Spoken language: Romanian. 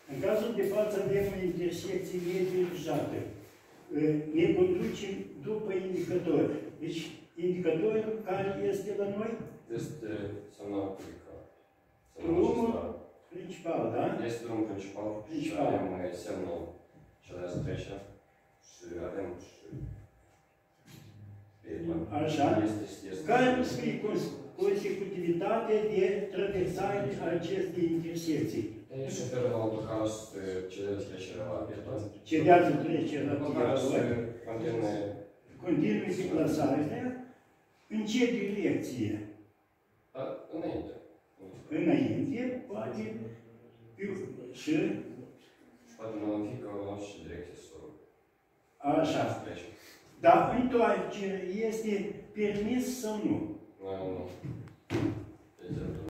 În cazul de față avem o intersecție nedirijată. Ne conducem după indicator. Deci, indicatorul care este la noi? Este semnal publicat. Drumul principal, da? Este drumul principal și avem semnul ce de trece și avem și așa. Care este consecutivitatea de traversare a acestei intersecții? Șoferul la autocar cedează trecerea la pieton. Cedează trecerea la pieton. Continui deplasarea. În ce direcție? Înainte. Înainte, poate și... Poate modifică o și direcție să așa. Dar întoarcere este permis sau nu? Nu.